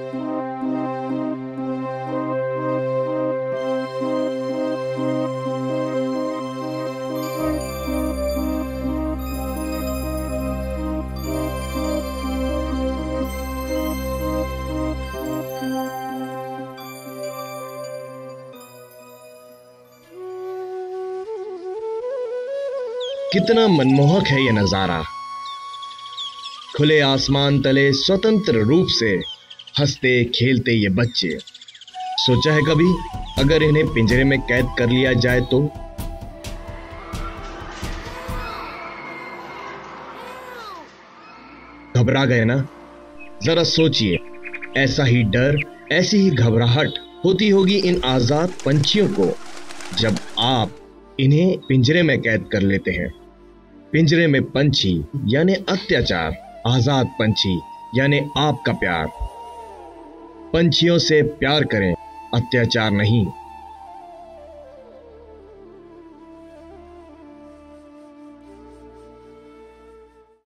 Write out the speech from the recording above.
कितना मनमोहक है ये नजारा। खुले आसमान तले स्वतंत्र रूप से हंसते खेलते ये बच्चे। सोचा है कभी अगर इन्हें पिंजरे में कैद कर लिया जाए तो? घबरा गए ना? जरा सोचिए, ऐसा ही डर, ऐसी ही घबराहट होती होगी इन आजाद पंछियों को जब आप इन्हें पिंजरे में कैद कर लेते हैं। पिंजरे में पंछी यानी अत्याचार, आजाद पंछी यानी आपका प्यार। पंछियों से प्यार करें, अत्याचार नहीं।